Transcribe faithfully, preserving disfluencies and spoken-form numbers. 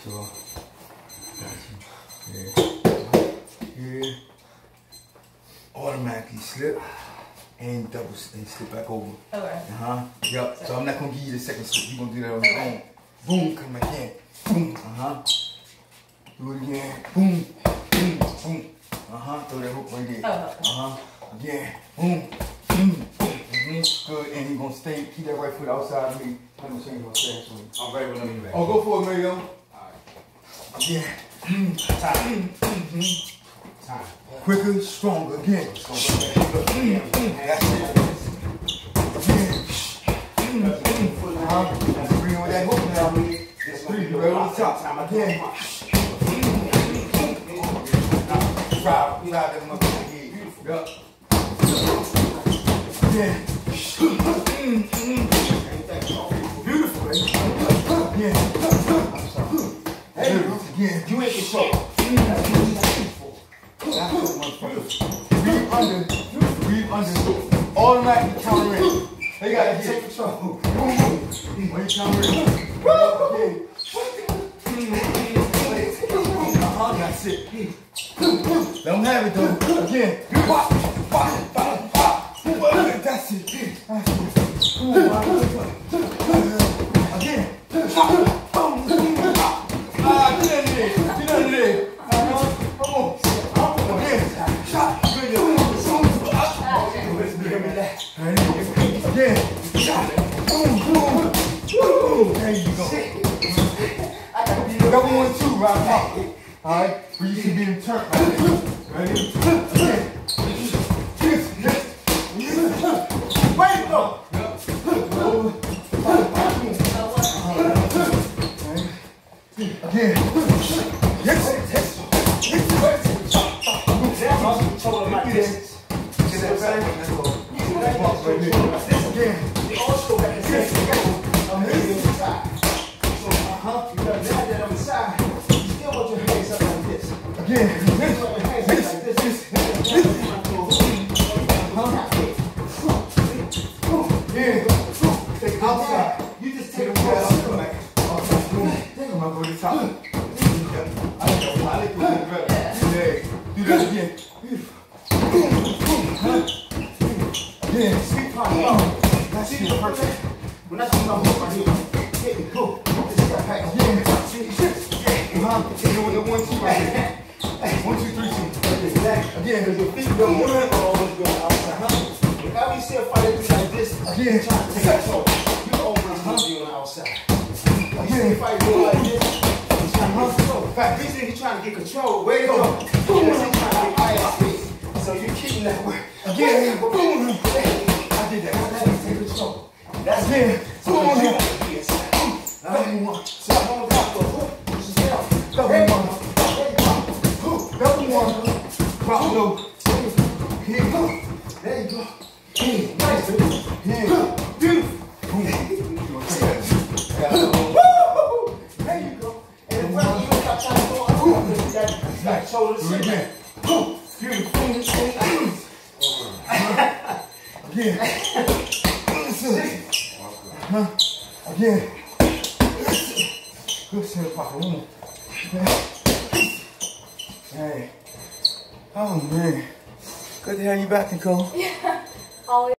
So, yeah. Here. Automatically slip and double and slip back over. Okay. Uh-huh. Yep. So I'm not gonna give you the second slip. You're gonna do that on your own. Boom, come back in. Boom. Uh-huh. Do it again. Boom. Boom. Boom. Uh-huh. Throw that hook right there. Uh-huh. Again. Boom. Boom. Mm-hmm. Good. And you're gonna stay, keep that right foot outside of me. I'm gonna change my stance on you. I'm ready when I'm ready. Oh, go for it, Mario. Alright. Again. Time. Mm-hmm. Time. Quicker, stronger, again. That's it. Again. Uh-huh. That's three with that hook now. That's three. You right on the top. Again. Drive, drive that motherfucker head. Yup. Again. Beautiful, baby. Again. Hey, again. You ain't control. Breathe under, breathe under, automatically counter in. They got to take control. When you counter in. Okay. Uh-huh, that's it. Let them have it though. Again. Pop, pop, pop, pop. That's it. That's it. Again. Ah, get under there. Get under there. Uh-huh. Come on. Again. Boom, boom. Boom. There you go. Double one, two, right up. Alright? Where you can be in turn. Ready? Again. Wait, go. Again. Yes, yes. Outside. You just take a breath. I'm gonna go to the top. I like I like it better. Do that again. Again. Sweet part. That's it. Perfect. When I see my hook right here, hit me. Go. Again. Uh-huh. Hit it with the one, two right here. One, two, three, two. Again. Because your feet don't move always go outside. If I be still fighting like this, again, trying to take control. You always must be on the outside. Again, if I go like this, he's trying to get control. In fact, this nigga trying to get control. Way to go. He's trying to get I S P. So you're keeping that way. Again, boom. I did that. I let him take control. That's it. Boom. Double one. So I'm on top of the hook. This is down. Double one. Double one. Drop low. Here you go. There you go. Hey, nice. Yeah. Beautiful. Boom. There you go. And when you got time to go up, you got that shoulder to again. Boom. Beautiful. Again. Huh? Again. Good shit, Papa. One more. Hey. Oh, man. Good to have you back, Nicole. Yeah. Always.